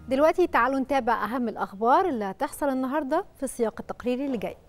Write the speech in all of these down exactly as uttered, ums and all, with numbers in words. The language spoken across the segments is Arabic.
دلوقتي تعالوا نتابع أهم الأخبار اللي هتحصل النهاردة في سياق التقرير اللي جاي.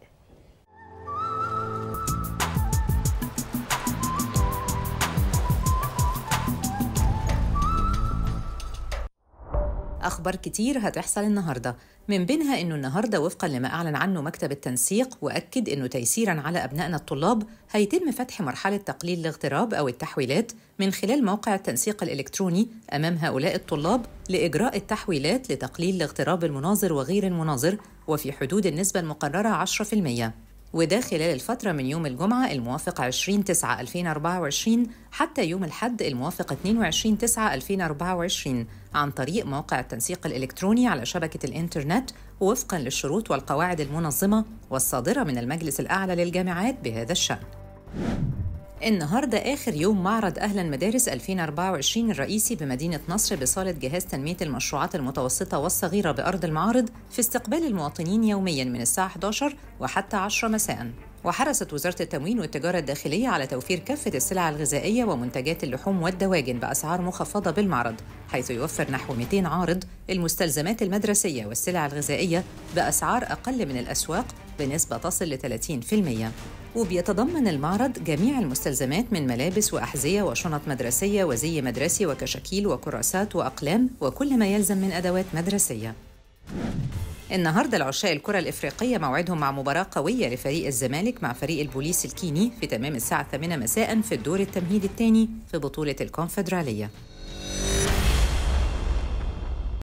أخبار كتير هتحصل النهاردة، من بينها إنه النهاردة وفقاً لما أعلن عنه مكتب التنسيق وأكد إنه تيسيراً على أبنائنا الطلاب هيتم فتح مرحلة تقليل الاغتراب أو التحويلات من خلال موقع التنسيق الإلكتروني أمام هؤلاء الطلاب لإجراء التحويلات لتقليل الاغتراب المناظر وغير المناظر وفي حدود النسبة المقررة عشرة بالمئة، وده خلال الفترة من يوم الجمعة الموافق عشرين تسعة ألفين وأربعة وعشرين حتى يوم الأحد الموافق اثنين وعشرين تسعة ألفين وأربعة وعشرين عن طريق موقع التنسيق الإلكتروني على شبكة الإنترنت ووفقاً للشروط والقواعد المنظمة والصادرة من المجلس الأعلى للجامعات بهذا الشأن. النهاردة آخر يوم معرض أهلاً مدارس ألفين وأربعة وعشرين الرئيسي بمدينة نصر بصالة جهاز تنمية المشروعات المتوسطة والصغيرة بأرض المعارض في استقبال المواطنين يومياً من الساعة إحدى عشر وحتى عشرة مساءً. وحرصت وزارة التموين والتجارة الداخلية على توفير كافة السلع الغذائية ومنتجات اللحوم والدواجن بأسعار مخفضة بالمعرض، حيث يوفر نحو مئتين عارض المستلزمات المدرسية والسلع الغذائية بأسعار أقل من الأسواق بنسبة تصل ل ثلاثين بالمئة. وبيتضمن المعرض جميع المستلزمات من ملابس وأحذية وشنط مدرسية وزي مدرسي وكشاكيل وكراسات وأقلام وكل ما يلزم من أدوات مدرسية. النهاردة العشاق الكرة الإفريقية موعدهم مع مباراة قوية لفريق الزمالك مع فريق البوليس الكيني في تمام الساعة الثامنة مساءً في الدور التمهيدي الثاني في بطولة الكونفدرالية.